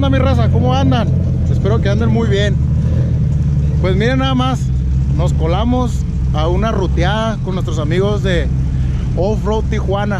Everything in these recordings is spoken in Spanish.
onda, mi raza? ¿Cómo andan? Espero que anden muy bien. Pues miren nada más, nos colamos a una ruteada con nuestros amigos de Off-Road Tijuana.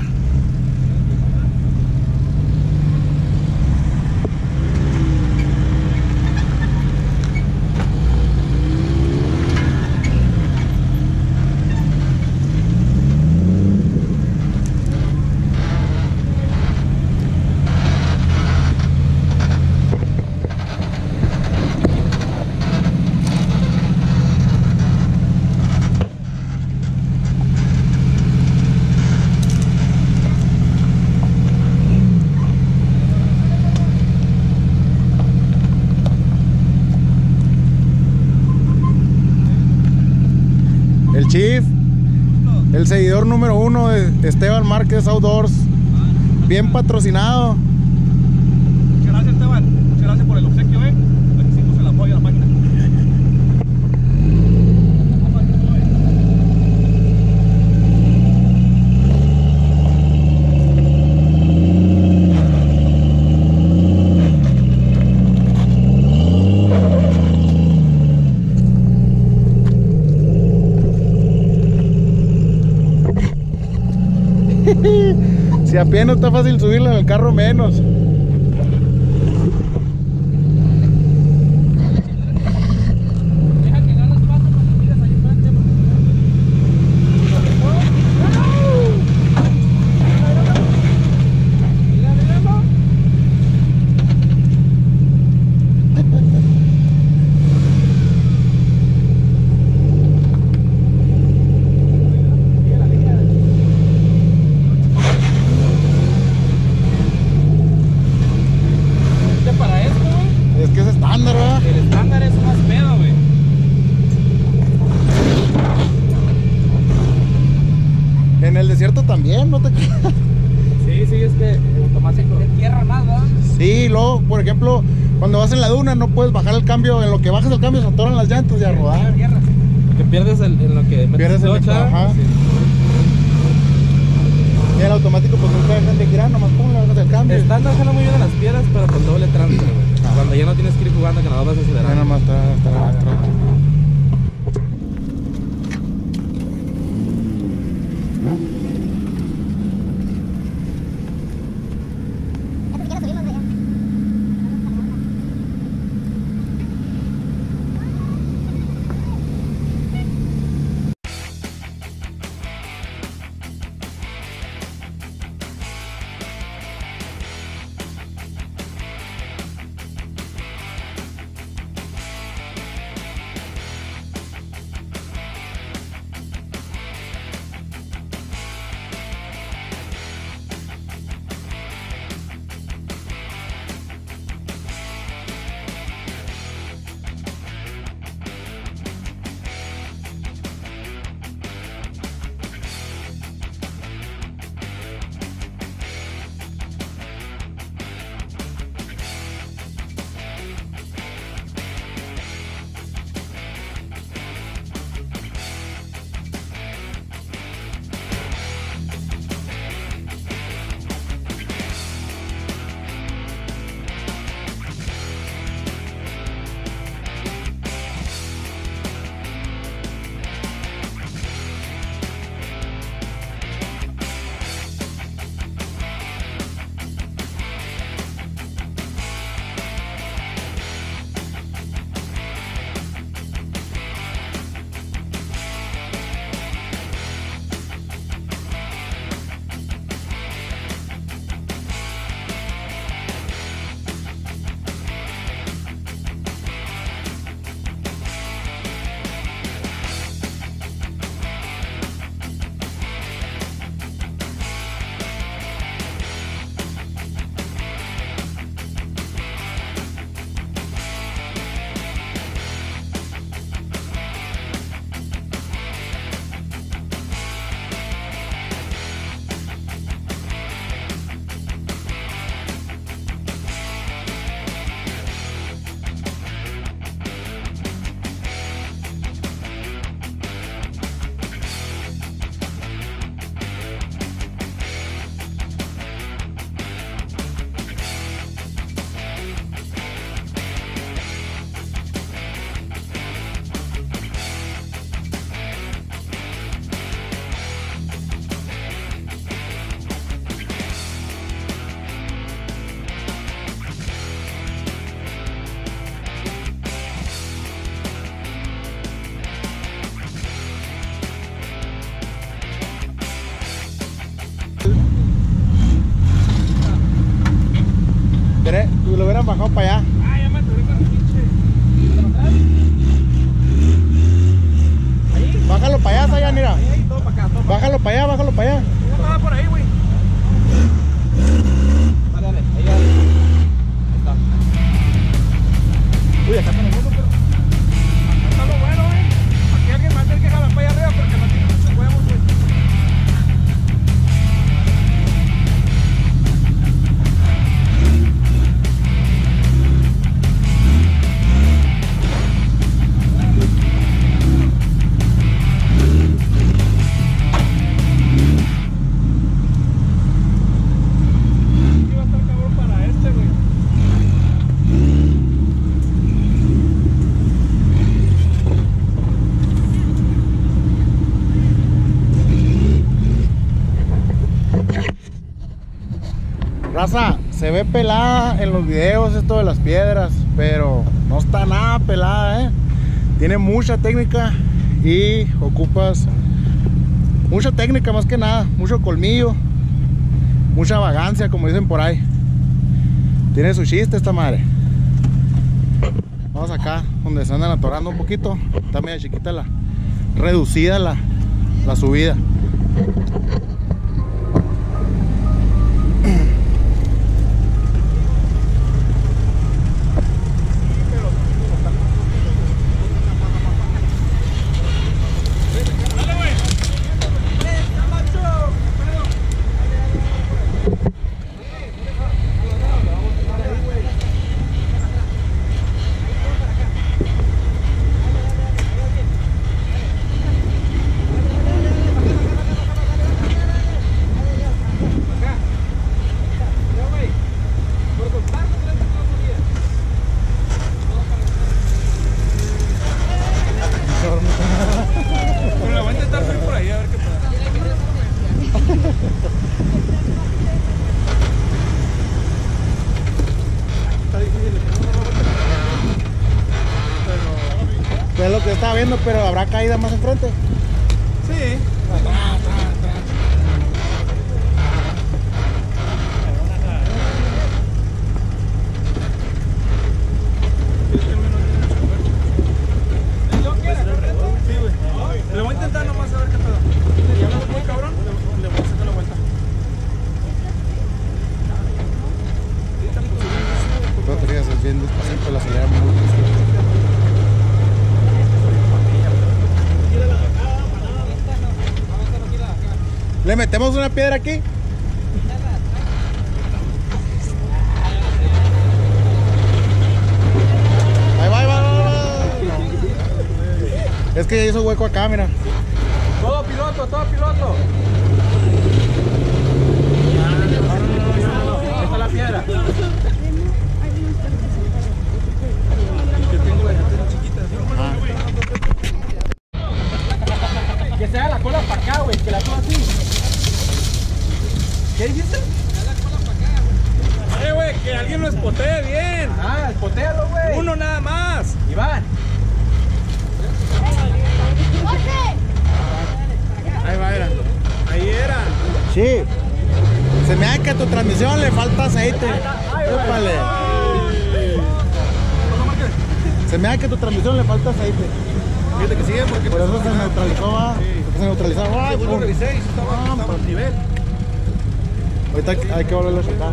El Chief, el seguidor número 1 de Esteban Márquez Outdoors, bien patrocinado. Muchas gracias, Esteban. Muchas gracias por el obsequio, Aquí hicimos el apoyo a la página. Si apenas está fácil subirla en el carro, menos. Deja que ganas paso cuando mires ahí enfrente. Para esto, güey. Es que es estándar, ¿verdad? El estándar es más pedo, güey. En el desierto también, no te creas. Sí, es que el automático. En tierra más, ¿verdad? Sí, luego, por ejemplo, cuando vas en la duna no puedes bajar el cambio. En lo que bajas el cambio se atoran las llantas y a rodar. Tierra. Que pierdes en lo que metes Pierdes el clutch, ajá. sí. Y el automático pues nunca dejan de girar, nomás pum, le bajas el cambio. Estándar jala muy bien en las piedras, pero con doble trance, güey. Cuando ya no tienes que ir jugando, que nada vas a Ya acelerar. nada más está. hubieran bajado para allá. Ah, ya me atoré con el pinche. Ahí. Bájalo para allá, Sayan, mira. Ahí, todo para acá, todo para acá. Bájalo para allá, bájalo para allá. No estaba por ahí, güey. Dale, dale, ahí, dale. Ahí está. Uy, acá está el mundo, pero... Acá está lo bueno, güey. Aquí alguien va a tener que jalar para allá arriba porque no tiene muchos huevos, güey. Raza, se ve pelada en los videos esto de las piedras, pero no está nada pelada, Tiene mucha técnica y ocupas mucha técnica más que nada, mucho colmillo, mucha vagancia, como dicen por ahí. Tiene su chiste esta madre. Vamos acá, donde se andan atorando un poquito. Está media chiquita reducida la subida. Es lo que estaba viendo, pero habrá caída más enfrente. Sí. Le voy a intentar nomás a ver qué pedo. Ya no es muy cabrón. Le voy a sacar la vuelta. No te fijas, es bien despacito, la acelera muy despacito. ¿Le metemos una piedra aquí? Ahí va, ahí va, ahí va. No. Es que ya hizo hueco acá, mira. Todo piloto, todo piloto. Ahí está la piedra. Que tengo la chiquita. Que se haga la cola para acá, güey. Que la toma así. ¿Qué dijiste? Que haga la cola para acá, güey. Güey, que alguien lo espotee bien. Ah, espotéalo, güey. Uno nada más. Iván. Ahí va, era. Ahí era. Sí. Se me hace que a tu transmisión le falta aceite. Épale. Se me hace que a tu transmisión le falta aceite. Fíjate que sigue porque... Por eso se neutralizó, va. Porque se neutralizó. Ay, Según lo revisé y estaba en nivel. Ahorita hay que volverlo a sacar.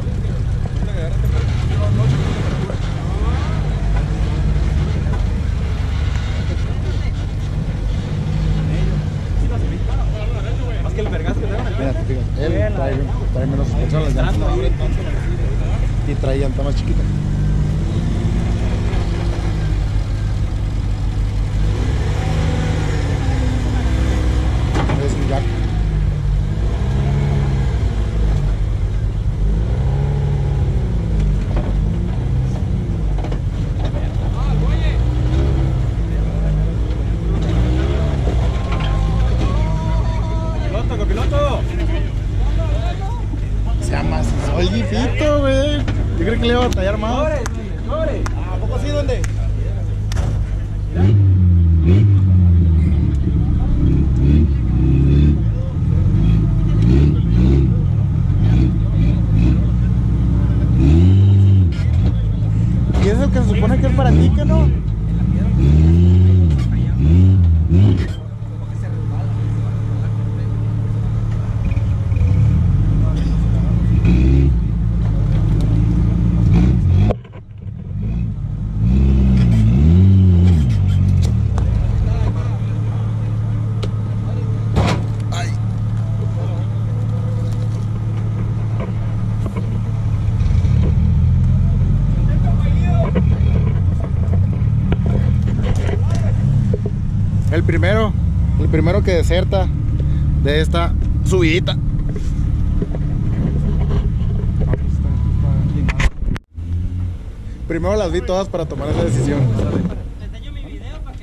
Más que el vergas que tengo en el Mira, fíjate, él trae menos personas las llantas y trae llanta más chiquita. Es un jack. Copiloto. Se llama Soy Gifito, güey. Yo creo que le iba a batallar más. dique, ¿no? El primero que deserta de esta subidita. Primero las vi todas para tomar esa decisión. Te enseño mi video para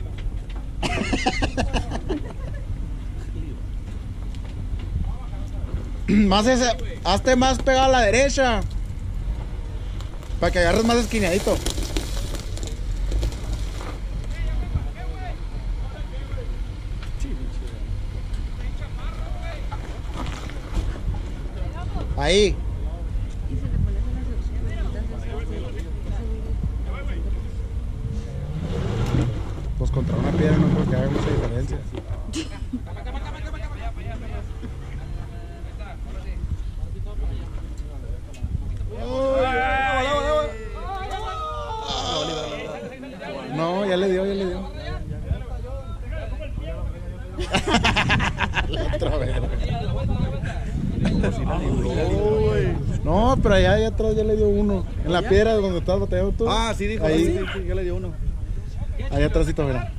que Más ese, hazte más pegado a la derecha. Para que agarres más esquineadito. Ahí. Pues contra una piedra no creo que haga mucha diferencia. No, ya le dio, ya le dio. La otra vez. No, pero allá atrás ya le dio uno. En la piedra donde estabas batallando tú. Ah, sí, dijo. Ahí. Sí, ya le dio uno. Allá atrásito, mira.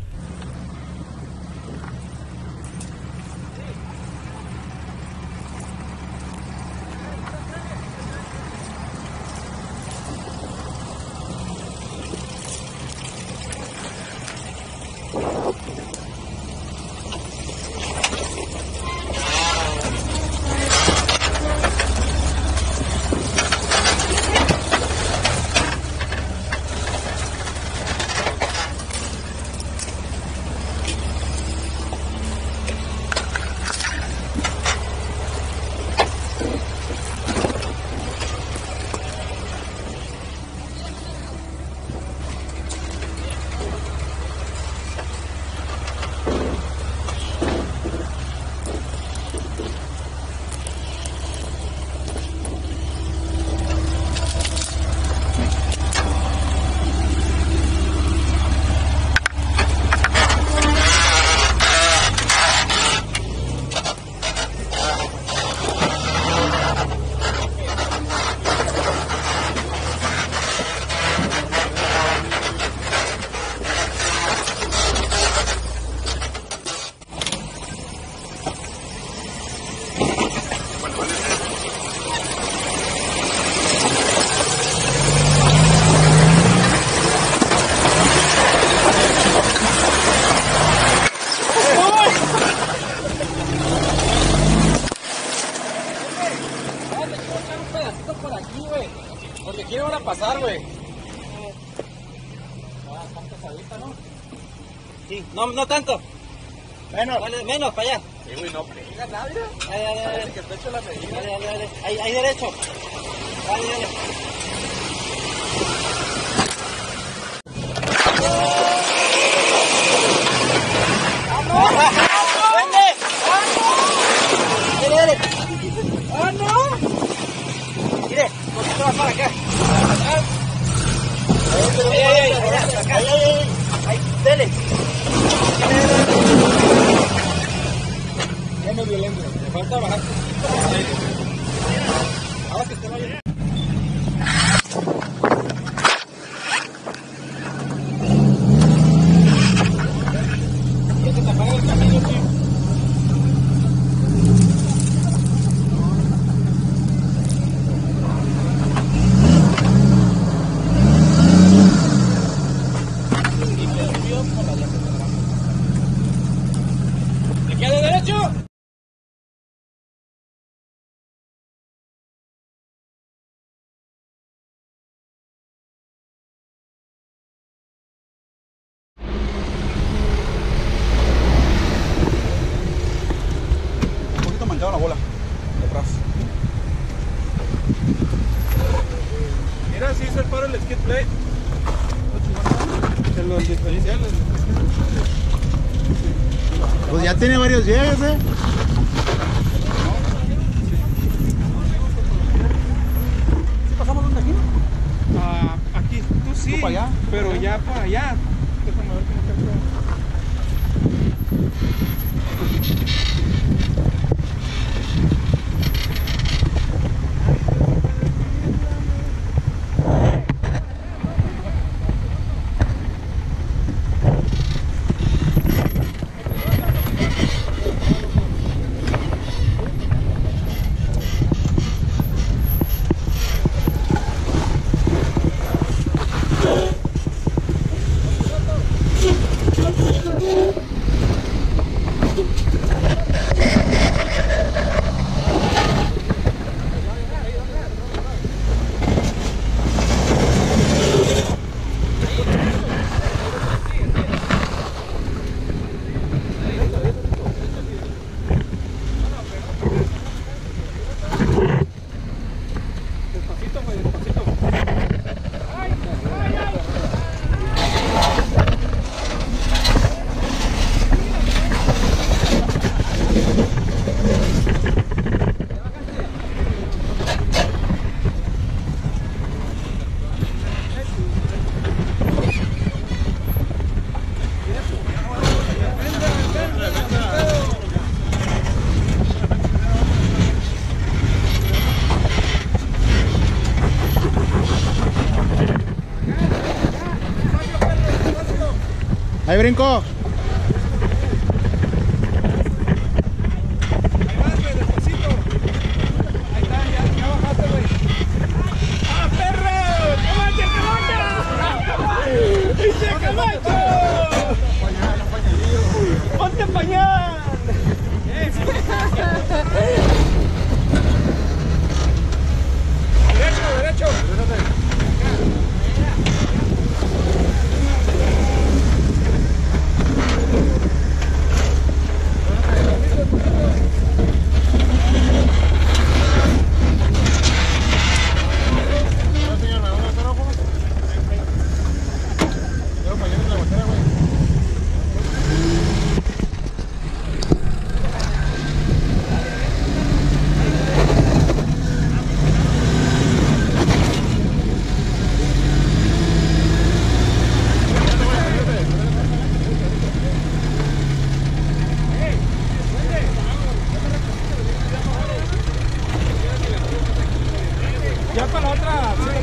por aquí, güey. Porque quieren ahora pasar, güey. Está pesadita, ¿no? Sí, no tanto. Menos. Dale, menos, para allá. Sí, güey, no pega nadie. Dale. Que te echo la medida. Dale. Ahí derecho. Dale. ¡Vamos! ¡Vende! ¡Vamos! ¡Dale! ¡Ah, no! Mire, poquito más para acá. Ahí, dele. Ya me violento, me falta bajar. Ahora que esté bien. Pues ya tiene varios llegues, ¿Sí pasamos donde aquí? Aquí, tú sí, para allá, pero ya para allá. Déjame ver cómo está. Ahí brinco. Ahí vas, güey, despacito. Ahí está, ya bajaste, güey. ¡Ah, perro! ¡Camacho, ¡dice Camacho! ¡Ponte pañal! Derecho. Ya para la otra, sí,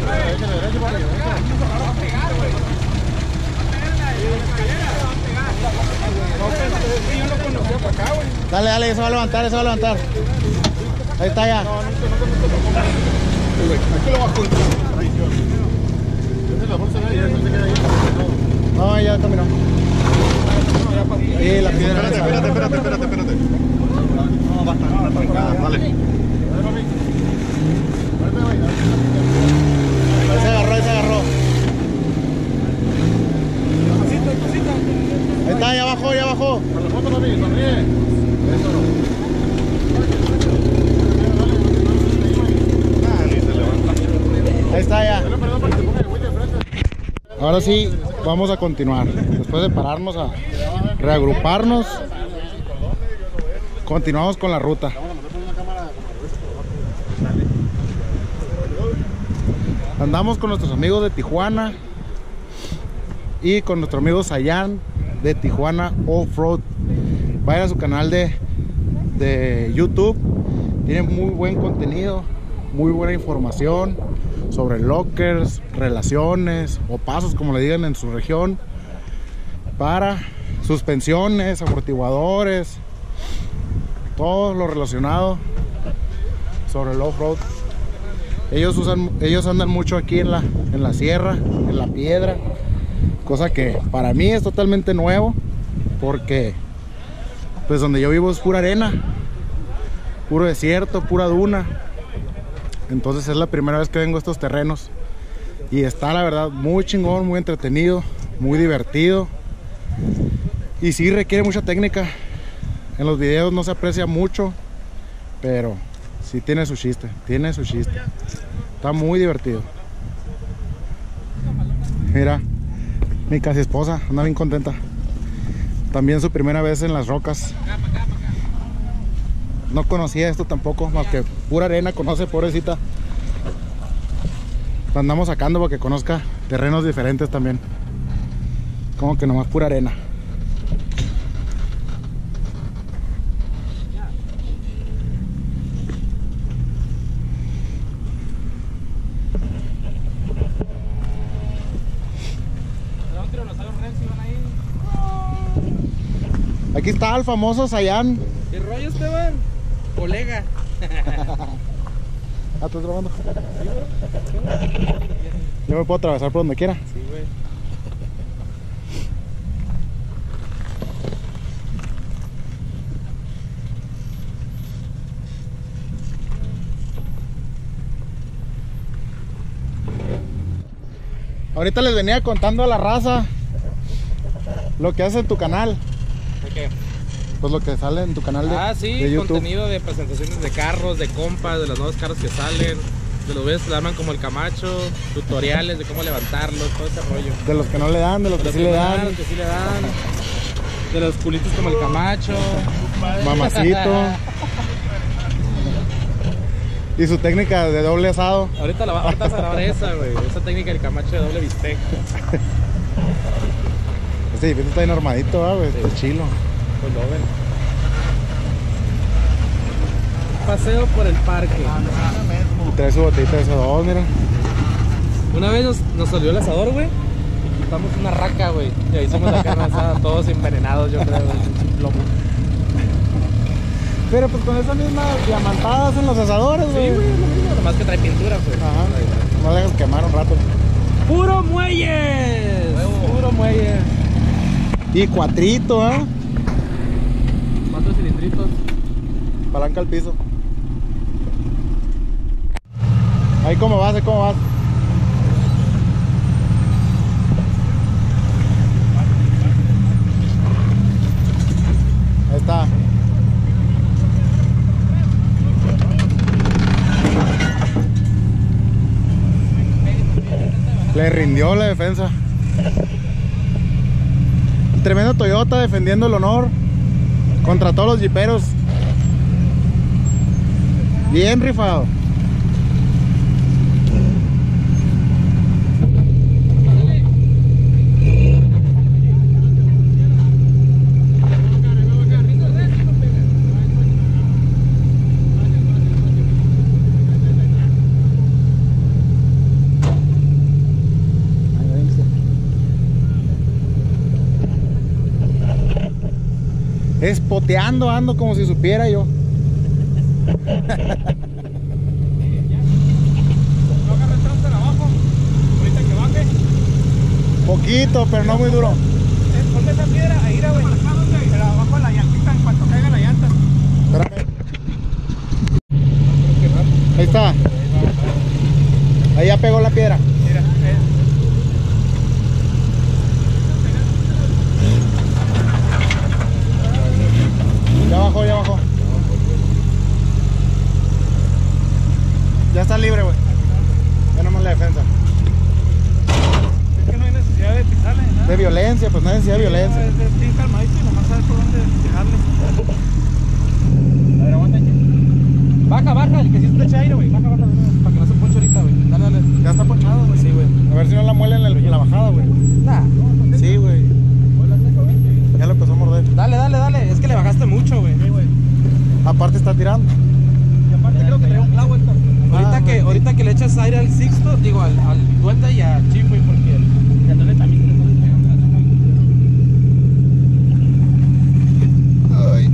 yo lo conocía para acá, güey. Dale, se va a levantar, Ahí está ya. Aquí lo bajo. No, ya caminó. Sí, la piedra. Espérate. No, va a estar trancada, dale. Ahí se agarró. Ahí está, ya bajó. Con la foto, papi, sonríe. Eso no. Ni se levanta. Ahí está ya. Ahora sí, vamos a continuar. Después de pararnos a reagruparnos, continuamos con la ruta. Andamos con nuestros amigos de Tijuana y con nuestro amigo Sayan de Tijuana Off-Road. Vayan a su canal de YouTube. Tiene muy buen contenido, muy buena información sobre lockers, relaciones o pasos, como le digan en su región, para suspensiones, amortiguadores, todo lo relacionado sobre el off-road. Ellos andan mucho aquí en la sierra, en la piedra, cosa que para mí es totalmente nuevo, porque pues donde yo vivo es pura arena, puro desierto, pura duna. Entonces es la primera vez que vengo a estos terrenos y está, la verdad, muy chingón, muy entretenido, muy divertido, y sí requiere mucha técnica. En los videos no se aprecia mucho, pero sí tiene su chiste, está muy divertido. Mira, Mi casi esposa, anda bien contenta. También su primera vez en las rocas. No conocía esto tampoco, más que pura arena conoce, pobrecita. La andamos sacando para que conozca terrenos diferentes también. Como que nomás pura arena. Aquí está el famoso Sayán. ¿Qué rollo, Esteban? Colega. Ah, ¿estás grabando? Yo me puedo atravesar por donde quiera. Sí, güey. Ahorita les venía contando a la raza lo que hace en tu canal. ¿De qué? Pues lo que sale en tu canal de YouTube. Contenido de presentaciones de carros, de compas, de los nuevos carros que salen, de los güeyes que le arman como el Camacho, tutoriales de cómo levantarlos, todo ese rollo. De los que no le dan, de los que sí le dan. De los que sí le dan. De los culitos como el Camacho. Mamacito. Y su técnica de doble asado. Ahorita vas a grabar esa, güey. Esa técnica del Camacho de doble bistec. Este edificio está bien armadito, güey. Sí. Está chilo. Pues lo ven. Paseo por el parque. Y trae su botellita de asador, mira. Una vez nos salió el asador, güey. Y quitamos una raca, güey. Y ahí hicimos la carne asada, todos envenenados, yo creo, güey. Plomo. Pero pues con esas mismas diamantadas en los asadores, Sí, güey. güey, lo mismo. Nomás que trae pintura, pues. Ajá. No dejas quemar un rato. ¡Puro muelles! ¡Puro muelles! Y cuatrito, ¿ah? 4 cilindritos. Palanca al piso. Ahí cómo vas, ahí cómo vas. Ahí está. Le rindió la defensa. Un tremendo Toyota defendiendo el honor contra todos los jiperos. Bien rifado. Espoteando ando como si supiera yo. Poquito, pero no muy duro. Ponte esa piedra ahí, güey. Pero abajo en la llantita en cuanto caiga la llanta. Espérame. Ahí está. Ahí ya pegó la piedra. Mira, Ya bajó, ya bajó. Ya está libre, güey. Ya nomás la defensa. es que no hay necesidad de pisarle ni nada. De violencia, pues no hay necesidad de violencia. Es bien calmadito y nomás sabes por dónde dejarle. A ver, aguanta aquí. Baja, el que sí está echa aire, güey. Baja, para que no se ponche ahorita, güey. Dale. Ya está ponchado, güey. Sí, güey. A ver si no la muele en la bajada, güey. Nah. Sí, güey. Ya lo empezó a morder. Dale. Es que le bajaste mucho, güey. Aparte está tirando. Y aparte creo que trae un clavo esto. Ahorita que le echas aire al Sixto, digo, al Duenda y al Chief, güey, porque el Duenda también se le puede pegar. Ay.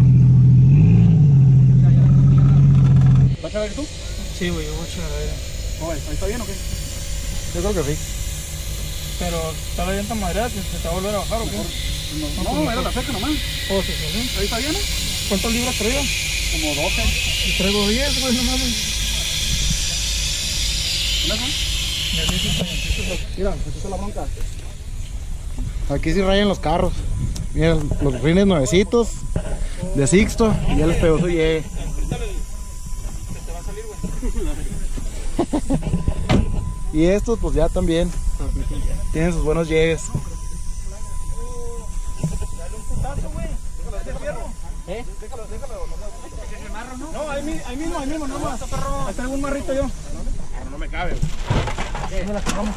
¿Vas a ver tú? Sí, güey, yo voy a echar aire. Oye, ¿ahí está bien o qué? Yo creo que sí. Pero está la llanta madreada, ¿se te va a volver a bajar o qué? No, era la seca nomás. Oh, sí. Ahí está bien, ¿no? ¿Cuántos libras traía? Como 12. Y traigo 10, güey, nomás, güey. Mira, aquí está la bronca. Aquí sí rayan los carros. Mira, los rines nuevecitos de Sixto. Y ya les pegó su llegue. Te va a salir, güey. Y estos pues ya también tienen sus buenos llegues. No, ahí mismo, no más. Ahí traigo un marrito yo. No me cabe. ¿Dónde la compramos?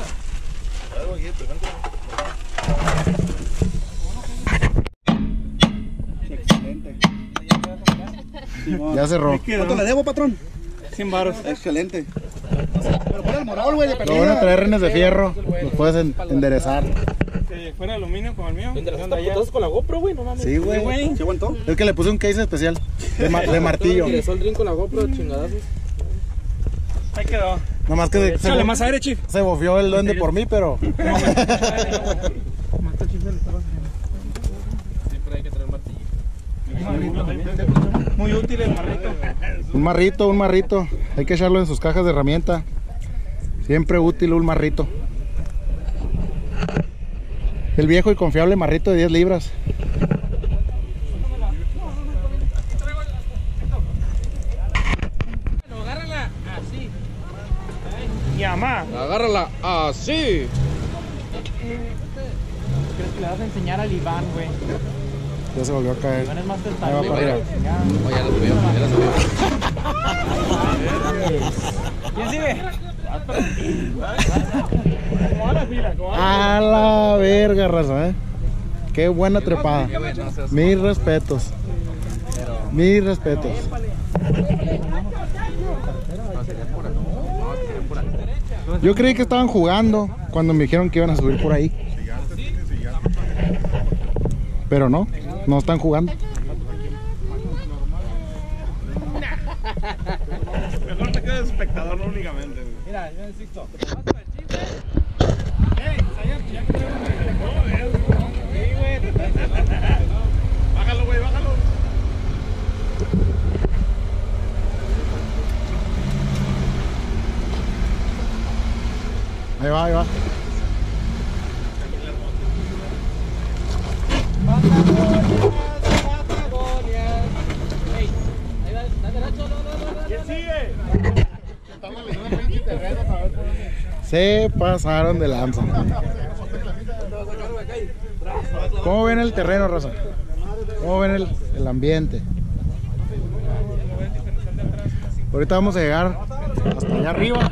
Excelente. Ya cerró. ¿Cuánto le debo, patrón? 100 varos. Excelente. Pero fuera el morol, güey, de perdida. Lo bueno es traer renes de fierro. Los puedes enderezar. Fuera de aluminio como el mío. ¿Enderezaste con la GoPro, güey? No mames. Sí, güey. ¿Se aguantó? Es que le puse un case especial de martillo. Enderezó el drink con la GoPro, chingadazos. Ahí quedó. Nomás que Échale más aire, chief. se bofió el duende por mí, pero... Siempre hay que traer martillo. Muy útil el marrito. Un marrito. Hay que echarlo en sus cajas de herramienta. Siempre útil un marrito. El viejo y confiable marrito de 10 libras. Agárrala así. Mi mamá. Agárrala así. ¿Crees que le vas a enseñar al Iván, güey? Ya se volvió a caer. Iván es más Ahí va tentable, para arriba. Oh, ya la subió, ¿Quién sigue? A la verga, raza, Qué buena trepada. Mis respetos. Mis respetos. Yo creí que estaban jugando cuando me dijeron que iban a subir por ahí. Pero no están jugando. Mejor te quedas espectador, no únicamente. Mira, yo necesito. Bájalo, güey, bájalo. Ahí va, ahí va. ¿Quién sigue? Se pasaron de lanza. ¿Cómo ven el terreno, raza? ¿Cómo ven el ambiente? Ahorita vamos a llegar hasta allá arriba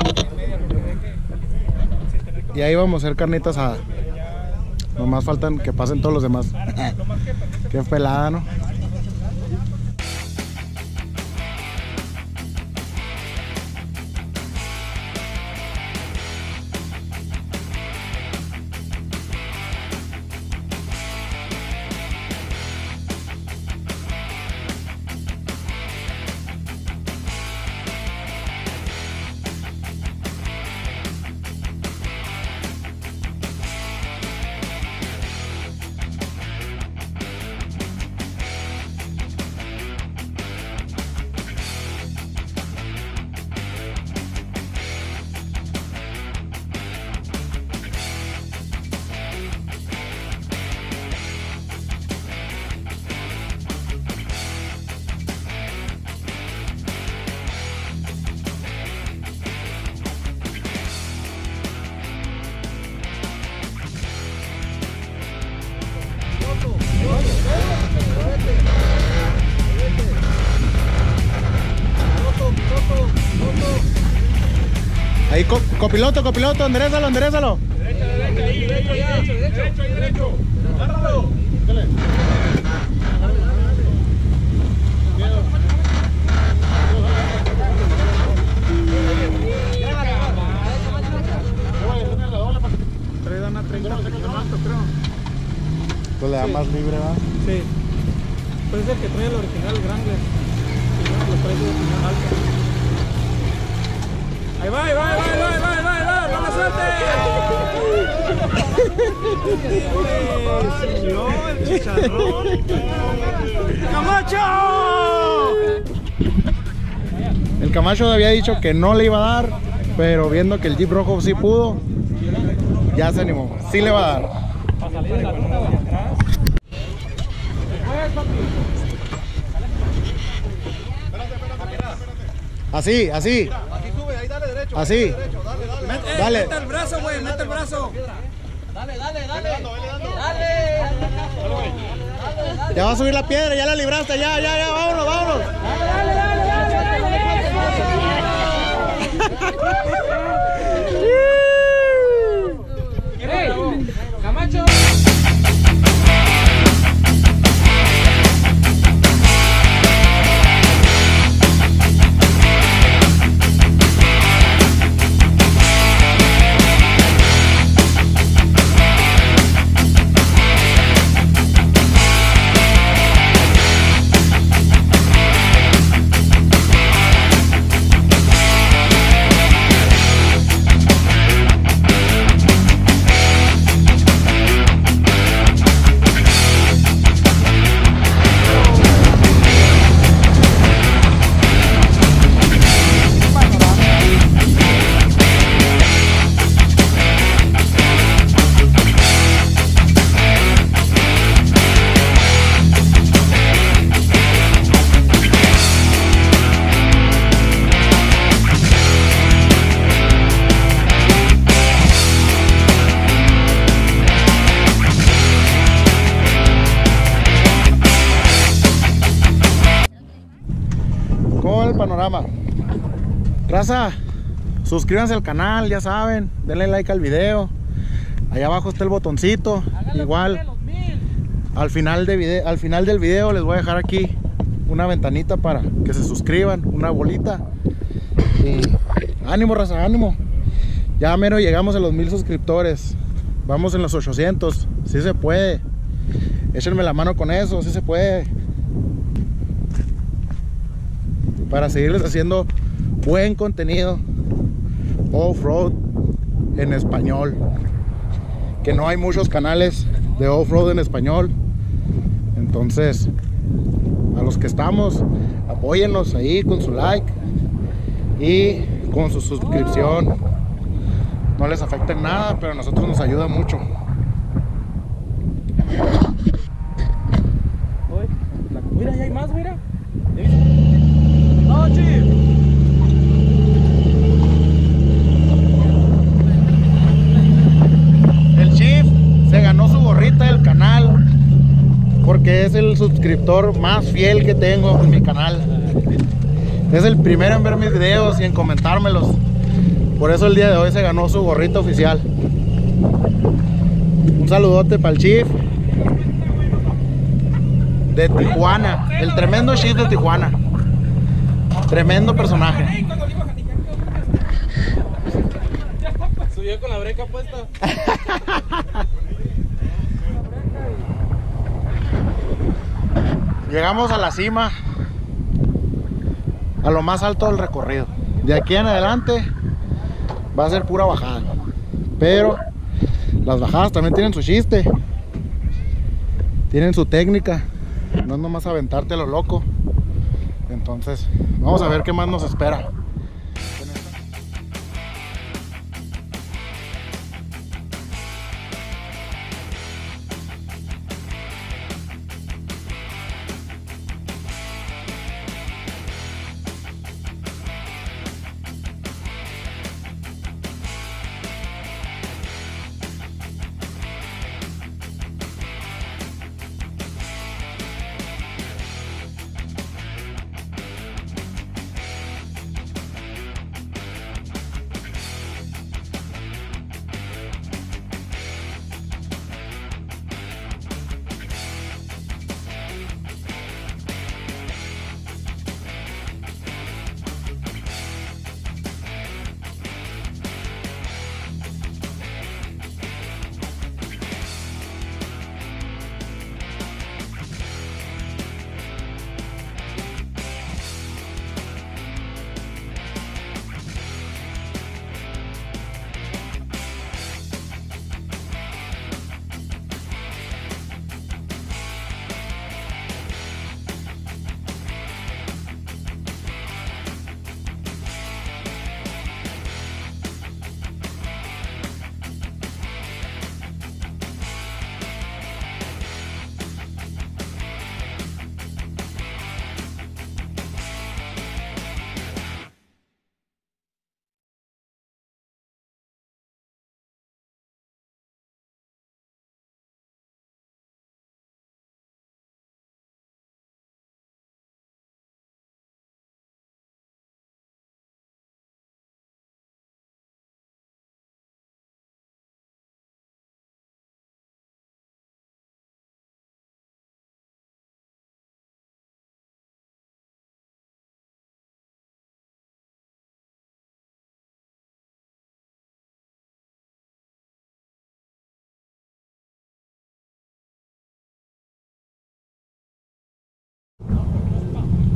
y ahí vamos a hacer carnita asada. Nomás faltan que pasen todos los demás. Qué pelada, ¿no? Ahí, copiloto, enderezalo. Derecho, derecho. Agárralo. Trae una 30 alto, creo. Pues le da más libre, ¿va? Sí. Pues es el que trae el original Wrangler. Y no lo trae el original alto. Ahí va, no me suelte. Señor, el chicharrón. ¡Camacho! El Camacho había dicho que no le iba a dar, pero viendo que el Jeep rojo sí pudo, ya se animó. Sí le va a dar. Así. Aquí sube, ahí dale derecho. Así. Dale. Mete el brazo, güey, mete el brazo. Dale. Ya va a subir la piedra, ya la libraste, ya, vámonos, vámonos. ¡Ey! ¡Camacho! Panorama. Raza, suscríbanse al canal, ya saben, denle like al video. Allá abajo está el botoncito. Igual al final del video les voy a dejar aquí una ventanita para que se suscriban, una bolita. Y ánimo, raza, ánimo. Ya mero llegamos a los 1000 suscriptores. Vamos en los 800. Si se puede. Échenme la mano con eso, si se puede. Para seguirles haciendo buen contenido off-road en español, que no hay muchos canales de off-road en español. Entonces, a los que estamos, apóyennos ahí con su like y con su suscripción. No les afecta en nada, pero a nosotros nos ayuda mucho. Mira, ya hay más, mira. ¡No, Chief! El Chief se ganó su gorrita del canal porque es el suscriptor más fiel que tengo en mi canal. Es el primero en ver mis videos y en comentármelos. Por eso el día de hoy se ganó su gorrita oficial. Un saludote para el Chief de Tijuana, el tremendo Chief de Tijuana. Tremendo personaje. Subió con la breca puesta. Llegamos a la cima, a lo más alto del recorrido. De aquí en adelante va a ser pura bajada, pero las bajadas también tienen su chiste, tienen su técnica. No es nomás aventarte a lo loco. Entonces, vamos a ver qué más nos espera.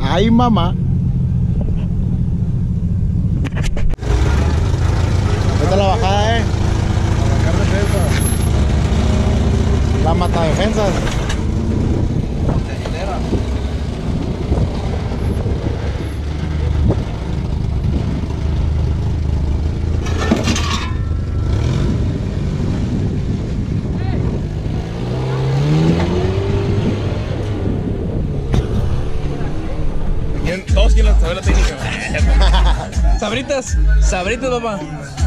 Ay, mamá. Esta es la bajada, La matadefensas. Todos quieren saber la técnica. Sabritas, papá.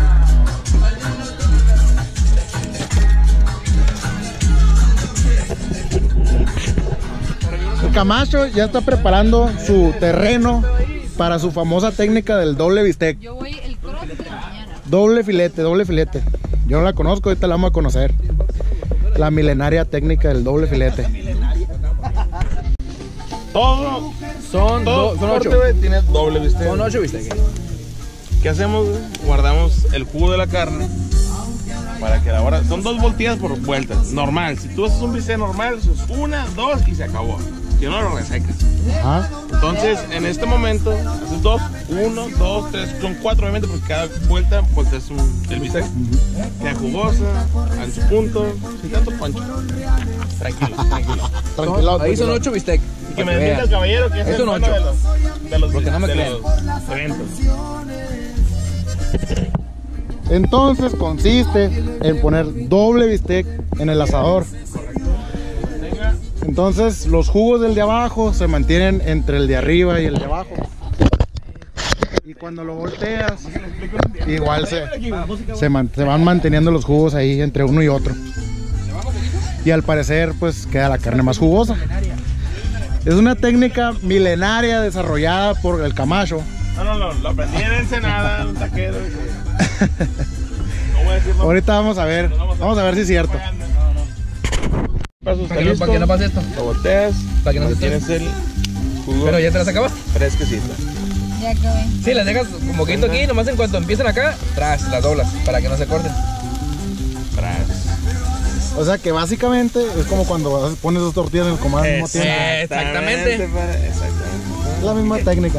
El Camacho ya está preparando su terreno para su famosa técnica del doble bistec. Yo voy el cross de mañana. Doble filete. Yo no la conozco, ahorita la vamos a conocer. La milenaria técnica del doble filete. Todo Son 8. tiene doble bistec. Son 8 bistecs. ¿Qué hacemos? Guardamos el jugo de la carne para que la hora... Son 2 volteadas por vuelta, normal. Si tú haces un bistec normal, eso es 1, 2 y se acabó. Si no, lo resecas. Ajá. Entonces, en este momento, haces 2, 1, 2, 3, son 4 obviamente, porque cada vuelta volteas el bistec. Queda jugosa, en su punto, sin tanto pancho. Tranquilo. Tranquilo. Ahí son 8 bistecs. Y que me diga el caballero que es Ahí el son bueno 8. de los Porque no me creen. eventos. Entonces consiste en poner doble bistec en el asador. Entonces los jugos del de abajo se mantienen entre el de arriba y el de abajo. Y cuando lo volteas, igual se van manteniendo los jugos ahí entre uno y otro. Y al parecer pues queda la carne más jugosa. Es una técnica milenaria desarrollada por el Camacho. No, lo aprendí en Ensenada, un taquero. No voy a decir no. Ahorita vamos a ver si es cierto. Para que no pase esto. Lo volteas, Para que no se tienes el jugo Pero ya te las acabas. fresquecito. Ya acabé. Sí, las dejas un poquito aquí, nomás en cuanto empiezan acá, tras, las doblas, para que no se corten. O sea que básicamente es como cuando pones dos tortillas en el comal al mismo tiempo. Exactamente. Es la misma técnica.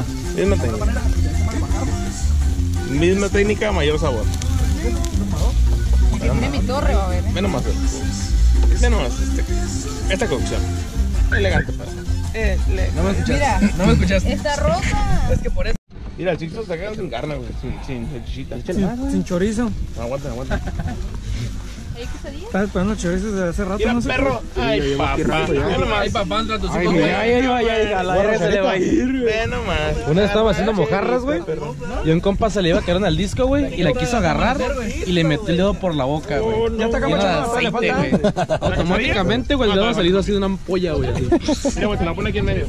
Misma técnica, mayor sabor. Que tiene mi torre, va a ver. Menos más. Ve nomás esta cocción. Elegante, para. No me escuchaste. Mira. No me escuchaste. Está rosa. Es que por eso. Mira, el chisto está acá sin carne, güey. Sin salchichita. Sin chorizo. No, aguanta. ¿Hay quesadillas? Estás esperando chorizos desde hace rato, Mira, no sé. perro. Ay, papá. Ve nomás. Ay, papá, entra tu Ay, chico. mira, a la verga se le va a ir. Ve nomás. Una vez estaba haciendo mojarras, güey, y un compa se le iba a caer al disco, güey, y la quiso agarrar y le metió el dedo por la boca, güey. Ya está Lleno de camachando, le aceite, falta. güey. Automáticamente, güey, el dedo ha salido así de una ampolla, güey, así. Mira, güey, te la pone aquí en medio.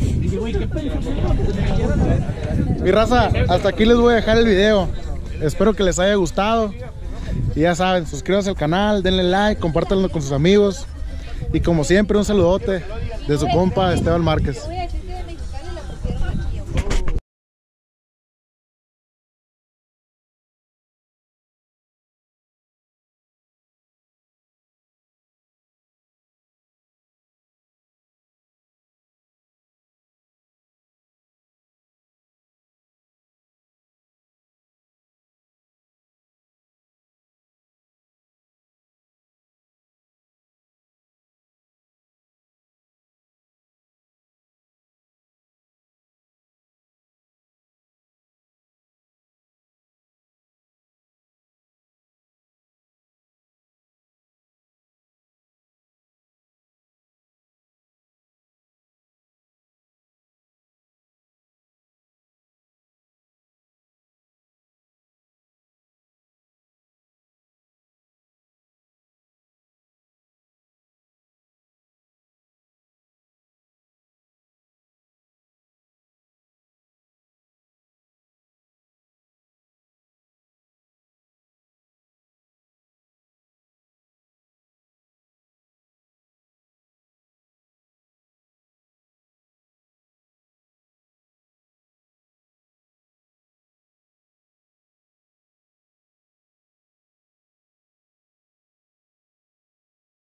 Mi raza, hasta aquí les voy a dejar el video. Espero que les haya gustado. Y ya saben, suscríbanse al canal, denle like, compártanlo con sus amigos. Y como siempre, un saludote de su compa Esteban Márquez.